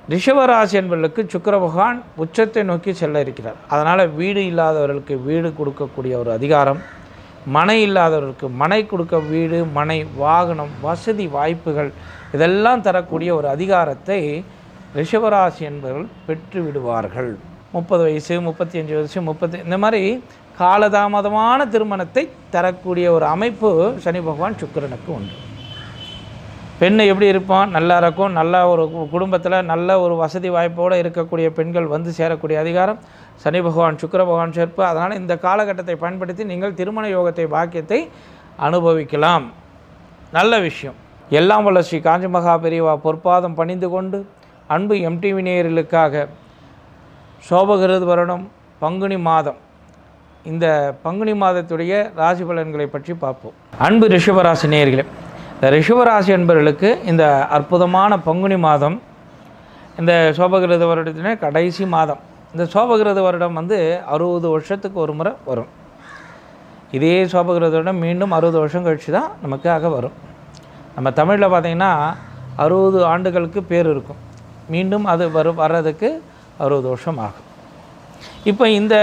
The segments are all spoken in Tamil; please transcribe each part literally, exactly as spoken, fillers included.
ரிஷபராசி என்பவர்களுக்கு சுக்கிர பகவான் உச்சத்தை நோக்கி செல்ல இருக்கிறார். அதனால் வீடு இல்லாதவர்களுக்கு வீடு கொடுக்கக்கூடிய ஒரு அதிகாரம், மனை இல்லாதவர்களுக்கு மனை கொடுக்க வீடு, மனை, வாகனம், வசதி வாய்ப்புகள் இதெல்லாம் தரக்கூடிய ஒரு அதிகாரத்தை ரிஷபராசி என்பவர்கள் பெற்று விடுவார்கள். முப்பது வயசு, முப்பத்தி அஞ்சு வயசு, முப்பத்தி இந்த மாதிரி காலதாமதமான திருமணத்தை தரக்கூடிய ஒரு அமைப்பு சனி பகவான் சுக்கிரனுக்கு உண்டு. பெண்ணை எப்படி இருப்பான், நல்லா இருக்கும், நல்ல ஒரு குடும்பத்தில் நல்ல ஒரு வசதி வாய்ப்போடு இருக்கக்கூடிய பெண்கள் வந்து சேரக்கூடிய அதிகாரம் சனி பகவான் சுக்கிர பகவான் சேர்ப்பு. அதனால் இந்த காலகட்டத்தை பயன்படுத்தி நீங்கள் திருமண யோகத்தை, பாக்கியத்தை அனுபவிக்கலாம். நல்ல விஷயம். எல்லாம் வல்ல ஸ்ரீ காஞ்சி மகா பெரியவா பொற்பாதம் பணிந்து கொண்டு அன்பு எம்டிவி நேயர்களுக்காக சோபகிருது வருடம் பங்குனி மாதம், இந்த பங்குனி மாதத்துடைய ராசி பலன்களை பற்றி பார்ப்போம். அன்பு ரிஷபராசி நேயர்களே, இந்த ரிஷபராசி என்பவர்களுக்கு இந்த அற்புதமான பங்குனி மாதம், இந்த சோபகிருத வருடத்தின கடைசி மாதம். இந்த சோபகிருத வருடம் வந்து அறுபது வருஷத்துக்கு ஒரு முறை வரும். இதே சோபகிருத வருடம் மீண்டும் அறுபது வருஷம் கழித்து தான் நமக்காக வரும். நம்ம தமிழில் பார்த்திங்கன்னா அறுபது ஆண்டுகளுக்கு பேர் இருக்கும். மீண்டும் அது வரும் வர்றதுக்கு அறுபது வருஷம் ஆகும். இப்போ இந்த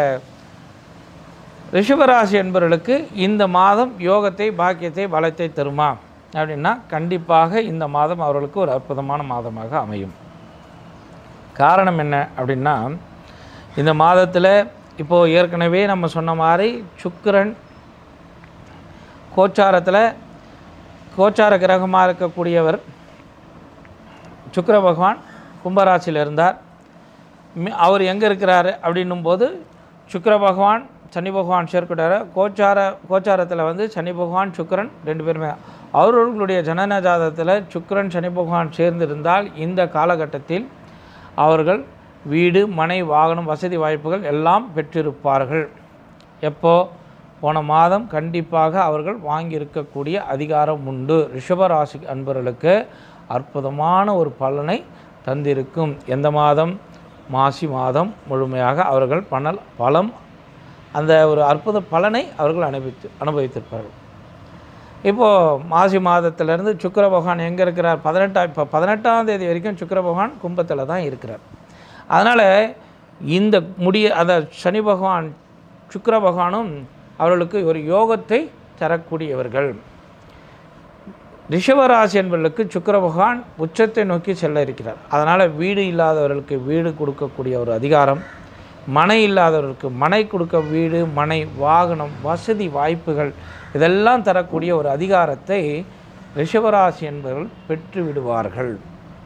ரிஷபராசி என்பவர்களுக்கு இந்த மாதம் யோகத்தை, பாக்கியத்தை, பலத்தை தருமா அப்படின்னா கண்டிப்பாக இந்த மாதம் அவர்களுக்கு ஒரு அற்புதமான மாதமாக அமையும். காரணம் என்ன அப்படின்னா, இந்த மாதத்தில் இப்போது ஏற்கனவே நம்ம சொன்ன மாதிரி சுக்கிரன் கோச்சாரத்தில் கோச்சார கிரகமாக இருக்கக்கூடியவர் சுக்கிர பகவான் கும்பராசியில் இருந்தார். அவர் எங்கே இருக்கிறாரு அப்படின்னும் போது சுக்கிர பகவான் சனி பகவான் சேர்க்கிறார். கோச்சார கோச்சாரத்தில் வந்து சனி பகவான் சுக்கிரன் ரெண்டு பேருமே அவர்களுடைய ஜனன ஜாதகத்தில் சுக்கிரன் சனி பகவான் சேர்ந்திருந்தால் இந்த காலகட்டத்தில் அவர்கள் வீடு, மனை, வாகனம், வசதி வாய்ப்புகள் எல்லாம் பெற்றிருப்பார்கள். எப்போ? போன மாதம் கண்டிப்பாக அவர்கள் வாங்கியிருக்கக்கூடிய அதிகாரம் உண்டு. ரிஷபராசி அன்பர்களுக்கு அற்புதமான ஒரு பலனை தந்திருக்கும். எந்த மாதம்? மாசி மாதம் முழுமையாக அவர்கள் பணல் பலம் அந்த ஒரு அற்புத பலனை அவர்கள் அனுபவித்து அனுபவித்திருப்பார்கள். இப்போது மாசி மாதத்திலேருந்து சுக்கிர பகவான் எங்கே இருக்கிறார்? பதினெட்டாம் இப்போ பதினெட்டாம் தேதி வரைக்கும் சுக்கிர பகவான் கும்பத்தில் தான் இருக்கிறார். அதனால் இந்த முடிய அந்த சனி பகவான் சுக்கிர பகவானும் அவர்களுக்கு ஒரு யோகத்தை தரக்கூடியவர்கள். ரிஷபராசி என்பவர்களுக்கு சுக்கிர பகவான் உச்சத்தை நோக்கி செல்ல இருக்கிறார். அதனால் வீடு இல்லாதவர்களுக்கு வீடு கொடுக்கக்கூடிய ஒரு அதிகாரம், மனை இல்லாதவர்களுக்கு மனை கொடுக்க வீடு, மனை, வாகனம், வசதி வாய்ப்புகள் இதெல்லாம் தரக்கூடிய ஒரு அதிகாரத்தை ரிஷபராசி என்பவர்கள் பெற்று விடுவார்கள்.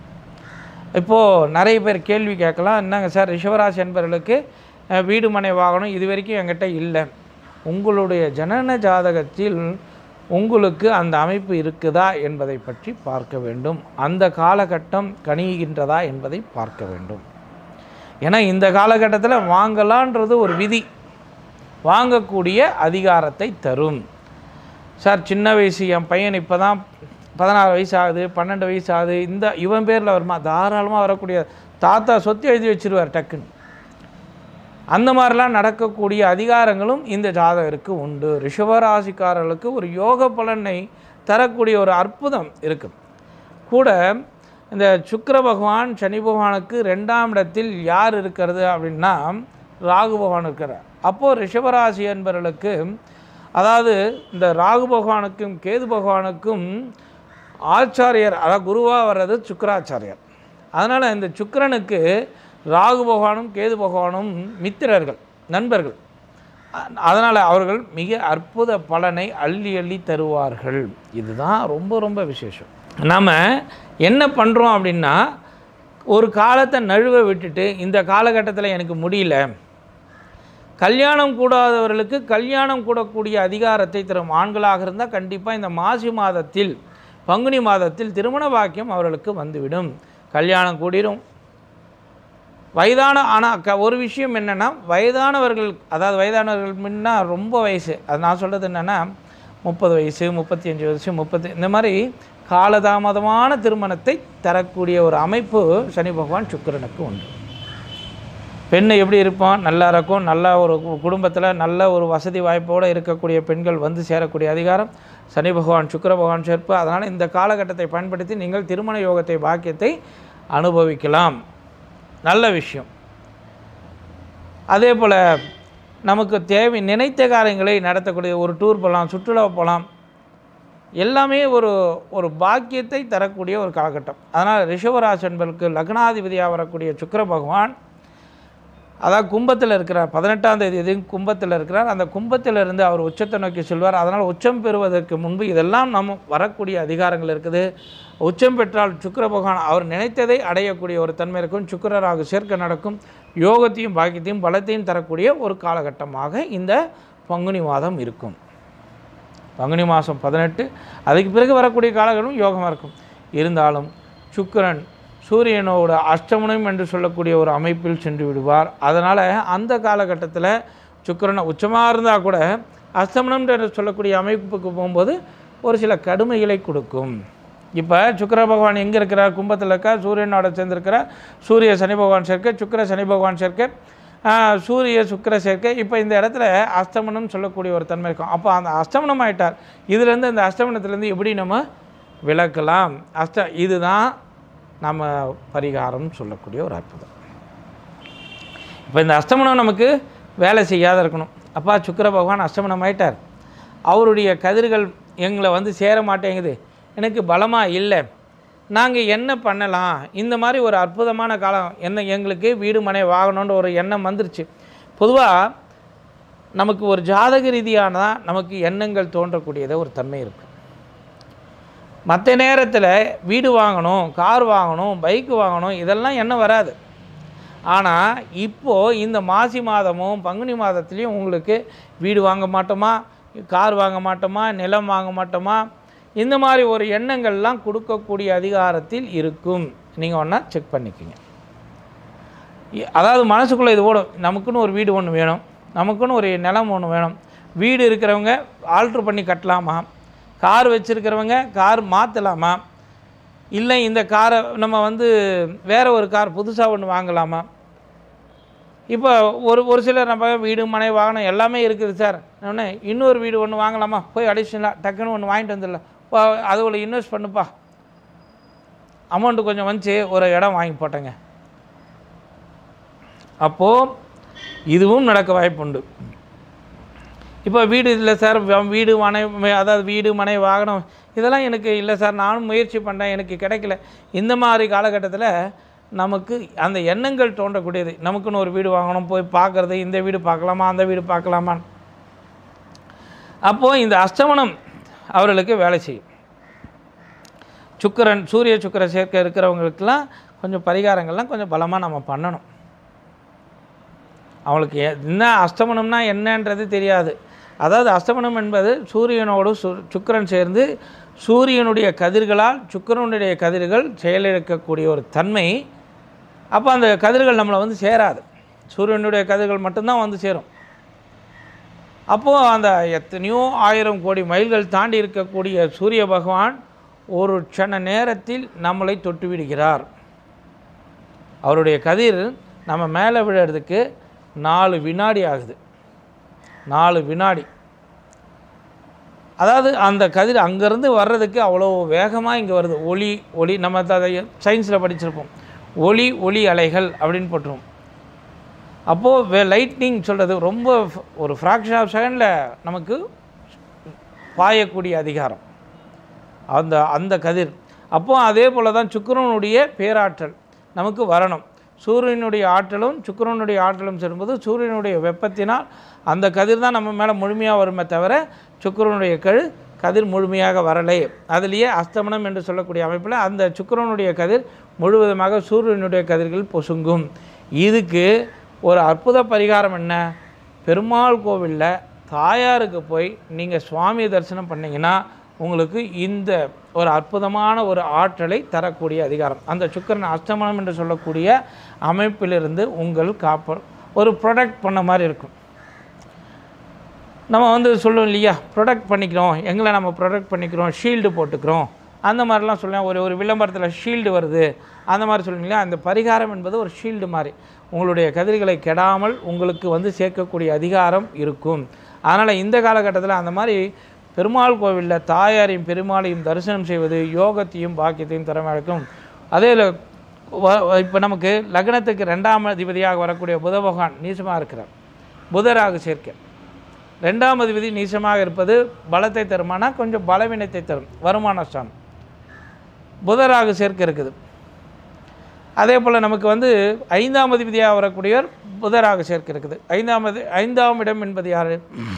இப்போது நிறைய பேர் கேள்வி கேட்கலாம், என்னங்க சார் ரிஷபராசி என்பவர்களுக்கு வீடு, மனை, வாகனம் இது வரைக்கும் என்கிட்ட இல்லை. உங்களுடைய ஜனன ஜாதகத்தில் உங்களுக்கு அந்த அமைப்பு இருக்குதா என்பதை பற்றி பார்க்க வேண்டும். அந்த காலகட்டம் கணிகின்றதா என்பதை பார்க்க வேண்டும். ஏன்னா இந்த காலகட்டத்தில் வாங்கலான்றது ஒரு விதி, வாங்கக்கூடிய அதிகாரத்தை தரும். சார் சின்ன வயசு என் பையன் இப்போ தான் பதினாறு வயசு ஆகுது, பன்னெண்டு வயசு ஆகுது, இந்த இவன் பேரில் வருமா? தாராளமாக வரக்கூடிய தாத்தா சொத்து எழுதி வச்சுருவார் டக்குன்னு. அந்த மாதிரிலாம் நடக்கக்கூடிய அதிகாரங்களும் இந்த ஜாதகருக்கு உண்டு. ரிஷபராசிக்காரர்களுக்கு ஒரு யோக பலனை தரக்கூடிய ஒரு அற்புதம் இருக்குது. கூட இந்த சுக்கிர பகவான் சனி பகவானுக்கு ரெண்டாம் இடத்தில் யார் இருக்கிறது அப்படின்னா ராகு பகவான் இருக்கிறார். அப்போது ரிஷபராசி என்பவர்களுக்கு, அதாவது இந்த ராகு பகவானுக்கும் கேது பகவானுக்கும் ஆச்சாரியர், அதாவது குருவாக வர்றது சுக்கிராச்சாரியர். அதனால் இந்த சுக்கிரனுக்கு ராகு பகவானும் கேது பகவானும் மித்திரர்கள், நண்பர்கள். அதனால் அவர்கள் மிக அற்புத பலனை அள்ளி அள்ளி தருவார்கள். இதுதான் ரொம்ப ரொம்ப விசேஷம். நாம் என்ன பண்ணுறோம் அப்படின்னா, ஒரு காலத்தை நழுவ விட்டுட்டு இந்த காலகட்டத்தில் எனக்கு முடியல, கல்யாணம் கூடாதவர்களுக்கு கல்யாணம் கூடக்கூடிய அதிகாரத்தை தரும். ஆண்களாக இருந்தால் கண்டிப்பாக இந்த மாசி மாதத்தில், பங்குனி மாதத்தில் திருமண பாக்கியம் அவர்களுக்கு வந்துவிடும், கல்யாணம் கூடிரும். வயதான ஆனால் க ஒரு விஷயம் என்னென்னா, வயதானவர்கள், அதாவது வயதானவர்கள் முன்னா ரொம்ப வயசு, அது நான் சொல்கிறது என்னென்னா முப்பது வயசு, முப்பத்தி அஞ்சு வயசு, முப்பத்தி இந்த மாதிரி காலதாமதமான திருமணத்தை தரக்கூடிய ஒரு அமைப்பு சனி பகவான் சுக்கிரனுக்கு உண்டு. பெண்ணை எப்படி இருப்பான், நல்லா இருக்கும், நல்ல ஒரு குடும்பத்தில் நல்ல ஒரு வசதி வாய்ப்போடு இருக்கக்கூடிய பெண்கள் வந்து சேரக்கூடிய அதிகாரம் சனி பகவான் சுக்கிர பகவான் சேர்ப்பு. அதனால் இந்த காலகட்டத்தை பயன்படுத்தி நீங்கள் திருமண யோகத்தை, பாக்கியத்தை அனுபவிக்கலாம். நல்ல விஷயம். அதே போல் நமக்கு தேவை நினைத்த காரியங்களை நடத்தக்கூடிய ஒரு டூர் போகலாம், சுற்றுலா போகலாம், எல்லாமே ஒரு ஒரு பாக்கியத்தை தரக்கூடிய ஒரு காலகட்டம். அதனால் ரிஷபராசி என்பதற்கு லக்னாதிபதியாக வரக்கூடிய சுக்கிர பகவான் அதாவது கும்பத்தில் இருக்கிறார். பதினெட்டாம் தேதி எது கும்பத்தில் இருக்கிறார். அந்த கும்பத்திலிருந்து அவர் உச்சத்தை நோக்கி செல்வார். அதனால் உச்சம் பெறுவதற்கு முன்பு இதெல்லாம் நம்ம வரக்கூடிய அதிகாரங்கள் இருக்குது. உச்சம் பெற்றால் சுக்கிர பகவான் அவர் நினைத்ததை அடையக்கூடிய ஒரு தன்மை இருக்கும். சுக்கிரராக சேர்க்க நடக்கும். யோகத்தையும் பாக்கியத்தையும் பலத்தையும் தரக்கூடிய ஒரு காலகட்டமாக இந்த பங்குனி மாதம் இருக்கும். பங்குனி மாதம் பதினெட்டு, அதுக்கு பிறகு வரக்கூடிய காலகட்டம் யோகமாக இருக்கும். இருந்தாலும் சுக்கிரன் சூரியனோட அஷ்டமனம் என்று சொல்லக்கூடிய ஒரு அமைப்பில் சென்று விடுவார். அதனால் அந்த காலகட்டத்தில் சுக்கிரன் உச்சமாக இருந்தால் கூட அஷ்டமனம் என்று சொல்லக்கூடிய அமைப்புக்கு போகும்போது ஒரு சில கடுமைகளை கொடுக்கும். இப்போ சுக்கிர பகவான் எங்கே இருக்கிறார்? கும்பத்தில் இருக்கா, சூரியனோட சேர்ந்திருக்கிறார். சூரிய சனி பகவான் சேர்க்க, சுக்கிர சனி பகவான் சேர்க்க, சூரிய சுக்கிர சேர்க்க. இப்போ இந்த இடத்துல அஷ்டமனம் சொல்லக்கூடிய ஒரு தன்மை இருக்கும். அப்போ அந்த அஷ்டமனம் ஆகிட்டார். இதுலேருந்து இந்த அஷ்டமனத்துலேருந்து எப்படி நம்ம விளக்கலாம்? அஷ்ட இதுதான் நம்ம பரிகாரம் சொல்லக்கூடிய ஒரு அற்புதம். இப்போ இந்த அஷ்டமனம் நமக்கு வேலை செய்யாத இருக்கணும். அப்பா சுக்கிர பகவான் அஷ்டமனம் ஆகிட்டார், அவருடைய கதிர்கள் எங்களை வந்து சேர மாட்டேங்குது, எனக்கு பலமாக இல்லை, நாங்கள் என்ன பண்ணலாம்? இந்த மாதிரி ஒரு அற்புதமான காலம் என்ன, எங்களுக்கு வீடு மனை வாங்கணுன்ற ஒரு எண்ணம் வந்துருச்சு. பொதுவாக நமக்கு ஒரு ஜாதக ரீதியானதான் நமக்கு எண்ணங்கள் தோன்றக்கூடியது ஒரு தன்மை இருக்குது. மற்ற நேரத்தில் வீடு வாங்கணும், கார் வாங்கணும், பைக்கு வாங்கணும், இதெல்லாம் எண்ணம் வராது. ஆனால் இப்போது இந்த மாசி மாதமும் பங்குனி மாதத்துலேயும் உங்களுக்கு வீடு வாங்க மாட்டோமா, கார் வாங்க மாட்டோமா, நிலம் வாங்க மாட்டோமா, இந்த மாதிரி ஒரு எண்ணங்கள்லாம் கொடுக்கக்கூடிய அதிகாரத்தில் இருக்கும். நீங்கள் ஒன்றா செக் பண்ணிக்கோங்க. அதாவது மனசுக்குள்ளே இது ஓடும், நமக்குன்னு ஒரு வீடு ஒன்று வேணும், நமக்குன்னு ஒரு நிலம் ஒன்று வேணும். வீடு இருக்கிறவங்க ஆல்ட்ரு பண்ணி கட்டலாமா, கார் வச்சுருக்கிறவங்க கார் மாற்றலாமா, இல்லை இந்த காரை நம்ம வந்து வேறு ஒரு கார் புதுசாக ஒன்று வாங்கலாமா. இப்போ ஒரு ஒரு சிலர் நம்ம வீடு மனை வாகனம் எல்லாமே இருக்குது சார், ஒன்று இன்னொரு வீடு ஒன்று வாங்கலாமா, போய் அடிஷனலாக டக்குன்னு ஒன்று வாங்கிட்டு வந்துடலாம், அது ஒரு இன்வெஸ்ட் பண்ணுப்பா, அமௌண்ட்டு கொஞ்சம் வந்துச்சு, ஒரு இடம் வாங்கி போட்டேங்க. அப்போது இதுவும் நடக்க வாய்ப்புண்டு. இப்போ வீடு இல்லை சார், வீடு மனை, அதாவது வீடு மனை வாகனம் இதெல்லாம் எனக்கு இல்லை சார், நானும் முயற்சி பண்ணேன், எனக்கு கிடைக்கல. இந்த மாதிரி காலகட்டத்தில் நமக்கு அந்த எண்ணங்கள் தோன்றக்கூடியது. நமக்குன்னு ஒரு வீடு வாங்கணும், போய் பார்க்குறது, இந்த வீடு பார்க்கலாமா, அந்த வீடு பார்க்கலாமா. அப்போது இந்த அஷ்டமனம் அவர்களுக்கு வேலை செய்யும். சுக்கிரன் சூரிய சுக்கிர சேர்க்கை இருக்கிறவங்களுக்கெல்லாம் கொஞ்சம் பரிகாரங்கள்லாம் கொஞ்சம் பலமாக நம்ம பண்ணணும். அவங்களுக்கு என்ன அஷ்டமனம்னா என்னன்றது தெரியாது. அதாவது அஷ்டமனம் என்பது சூரியனோடு சு சுக்கிரன் சேர்ந்து சூரியனுடைய கதிர்களால் சுக்கிரனுடைய கதிர்கள் செயலிழக்கக்கூடிய ஒரு தன்மை. அப்போ அந்த கதிர்கள் நம்மளை வந்து சேராது, சூரியனுடைய கதிர்கள் மட்டும்தான் வந்து சேரும். அப்போது அந்த எத்தனையோ ஆயிரம் கோடி மைல்கள் தாண்டி இருக்கக்கூடிய சூரிய பகவான் ஒரு க்ஷண நேரத்தில் நம்மளை தொட்டு விடுகிறார். அவருடைய கதிர் நம்ம மேலே விழுறதுக்கு நாலு வினாடி ஆகுது. நாலு வினாடி. அதாவது அந்த கதிர் அங்கேருந்து வர்றதுக்கு அவ்வளோ வேகமாக இங்கே வருது. ஒளி ஒளி நம்ம அதை சயின்ஸில் படிச்சிருப்போம், ஒளி ஒளி அலைகள் அப்படின்னு போட்டுருவோம். அப்போது வே லைட்னிங் சொல்கிறது ரொம்ப ஒரு ஃப்ராக்ஷன் ஆஃப் செகண்டில் நமக்கு பாயக்கூடிய அதிகாரம் அந்த அந்த கதிர். அப்போது அதே போல் தான் சுக்கிரனுடைய பேராற்றல் நமக்கு வரணும். சூரியனுடைய ஆற்றலும் சுக்கிரனுடைய ஆற்றலும் சேரும்போது சூரியனுடைய வெப்பத்தினால் அந்த கதிர் தான் நம்ம மேலே முழுமையாக வருமே தவிர சுக்கிரனுடைய கழு கதிர் முழுமையாக வரலை. அதுலேயே அஸ்தமனம் என்று சொல்லக்கூடிய அமைப்பில் அந்த சுக்கிரனுடைய கதிர் முழுவதுமாக சூரியனுடைய கதிர்கள் பொசுங்கும். இதுக்கு ஒரு அற்புத பரிகாரம் என்ன? பெருமாள் கோவிலில் தாயாருக்கு போய் நீங்கள் சுவாமி தரிசனம் பண்ணிங்கன்னா உங்களுக்கு இந்த ஒரு அற்புதமான ஒரு ஆற்றலை தரக்கூடிய அதிகாரம் அந்த சுக்கிரன் அஷ்டமனம் என்று சொல்லக்கூடிய அமைப்பிலிருந்து உங்கள் காப்ப ஒரு ப்ரொடெக்ட் பண்ண மாதிரி இருக்கும். நம்ம வந்து சொல்லுவோம் இல்லையா, ப்ரொடெக்ட் பண்ணிக்கிறோம், எங்களை நம்ம ப்ரொடெக்ட் பண்ணிக்கிறோம், ஷீல்டு போட்டுக்கிறோம், அந்த மாதிரிலாம் சொல்லுவேன். ஒரு ஒரு விளம்பரத்தில் ஷீல்டு வருது அந்த மாதிரி சொல்லுவீங்களா. அந்த பரிகாரம் என்பது ஒரு ஷீல்டு மாதிரி உங்களுடைய கதிர்களை கெடாமல் உங்களுக்கு வந்து சேர்க்கக்கூடிய அதிகாரம் இருக்கும். அதனால் இந்த காலகட்டத்தில் அந்த மாதிரி பெருமாள் கோவிலில் தாயாரையும் பெருமாளையும் தரிசனம் செய்வது யோகத்தையும் பாக்கியத்தையும் தரமழைக்கும். அதே இப்போ நமக்கு லக்னத்துக்கு ரெண்டாம் அதிபதியாக வரக்கூடிய புத பகவான் நீசமாக இருக்கிறார். புதராக சேர்க்கை ரெண்டாம் அதிபதி நீசமாக இருப்பது பலத்தை தருமானா கொஞ்சம் பலவீனத்தை தரும், வருமான ஸ்தானம். புதராக சேர்க்கை இருக்குது. அதே போல் நமக்கு வந்து ஐந்தாம் அதிபதியாக வரக்கூடியவர் புதராக சேர்க்கை இருக்குது. ஐந்தாம் அதி ஐந்தாம் இடம் என்பது யார்?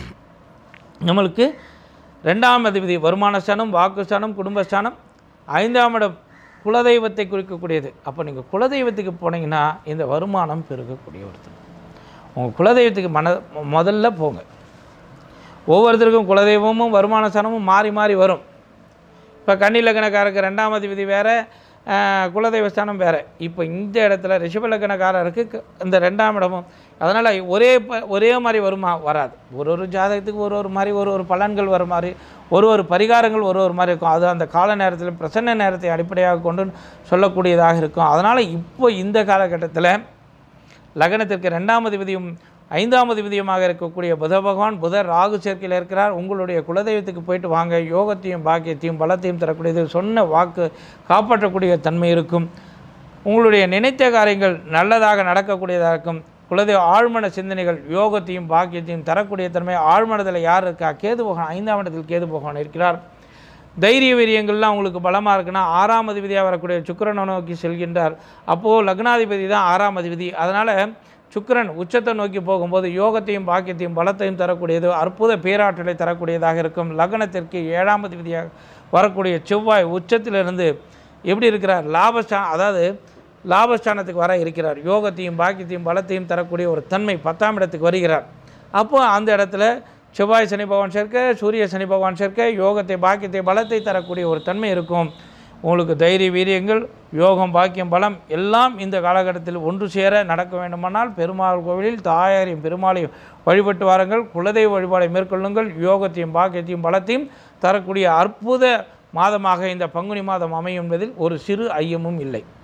நம்மளுக்கு ரெண்டாம் அதிபதி வருமானஸ்தானம், வாக்குஸ்தானம், குடும்பஸ்தானம். ஐந்தாம் இடம் குலதெய்வத்தை குறிக்கக்கூடியது. அப்போ நீங்கள் குலதெய்வத்துக்கு போனீங்கன்னா இந்த வருமானம் பெருகக்கூடிய ஒருத்தர். உங்கள் குலதெய்வத்துக்கு மன முதல்ல போங்க. ஒவ்வொருத்தருக்கும் குலதெய்வமும் வருமானஸ்தானமும் மாறி மாறி வரும். இப்போ கன்னி லக்னக்காரருக்கு ரெண்டாம் அதிபதி வேறு, குலதெய்வஸ்தானம் வேறு. இப்போ இந்த இடத்துல ரிஷப லக்னக்காரருக்கு இந்த ரெண்டாம் இடமும், அதனால் ஒரே ஒரே மாதிரி வருமா? வராது. ஒரு ஒரு ஜாதகத்துக்கு ஒரு ஒரு மாதிரி ஒரு ஒரு பலன்கள் வர மாதிரி, ஒரு ஒரு பரிகாரங்கள் ஒரு ஒரு மாதிரி இருக்கும். அது அந்த கால நேரத்தில் பிரசன்ன நேரத்தை அடிப்படையாக கொண்டு சொல்லக்கூடியதாக இருக்கும். அதனால் இப்போ இந்த காலகட்டத்தில் லக்னத்திற்கு ரெண்டாம் அதிபதியும் ஐந்தாம் அதிபதியுமாக இருக்கக்கூடிய புத பகவான் புதர் ராகு சேர்க்கையில் இருக்கிறார். உங்களுடைய குலதெய்வத்துக்கு போயிட்டு வாங்க. யோகத்தையும் பாக்கியத்தையும் பலத்தையும் தரக்கூடியது, சொன்ன வாக்கு காப்பாற்றக்கூடிய தன்மை இருக்கும். உங்களுடைய நினைத்த காரியங்கள் நல்லதாக நடக்கக்கூடியதாக இருக்கும். குலதெய்வ ஆழ்மன சிந்தனைகள் யோகத்தையும் பாக்கியத்தையும் தரக்கூடிய தன்மை. ஆழ்மனத்தில் யார் இருக்கா? கேது பகவான் ஐந்தாம் இடத்தில் கேது பகவான் இருக்கிறார். தைரிய வீரியங்கள்லாம் உங்களுக்கு பலமாக இருக்குன்னா ஆறாம் அதிபதியாக வரக்கூடிய சுக்கிரனை நோக்கி செல்கின்றார். அப்போது லக்னாதிபதி தான் ஆறாம் அதிபதி. அதனால் சுக்கிரன் உச்சத்தை நோக்கி போகும்போது யோகத்தையும் பாக்கியத்தையும் பலத்தையும் தரக்கூடியது, அற்புத பேராற்றலை தரக்கூடியதாக இருக்கும். லக்னத்திற்கு ஏழாம் அதிபதியாக வரக்கூடிய செவ்வாய் உச்சத்திலிருந்து எப்படி இருக்கிறார்? லாபஸ்தானம், அதாவது லாபஸ்தானத்துக்கு வர இருக்கிறார். யோகத்தையும் பாக்கியத்தையும் பலத்தையும் தரக்கூடிய ஒரு தன்மை பத்தாம் இடத்துக்கு வருகிறார். அப்போ அந்த இடத்துல செவ்வாய் சனி பகவான் சேர்க்க, சூரிய சனி பகவான் சேர்க்க யோகத்தை பாக்கியத்தை பலத்தை தரக்கூடிய ஒரு தன்மை இருக்கும். உங்களுக்கு தைரிய வீரியங்கள், யோகம், பாக்கியம், பலம் எல்லாம் இந்த காலகட்டத்தில் ஒன்று சேர நடக்க வேண்டுமானால் பெருமாள் கோவிலில் தாயாரையும் பெருமாளையும் வழிபட்டு வாருங்கள். குலதெய்வ வழிபாடை மேற்கொள்ளுங்கள். யோகத்தையும் பாக்கியத்தையும் பலத்தையும் தரக்கூடிய அற்புத மாதமாக இந்த பங்குனி மாதம் அமையும் என்பதில் ஒரு சிறு ஐயமும் இல்லை.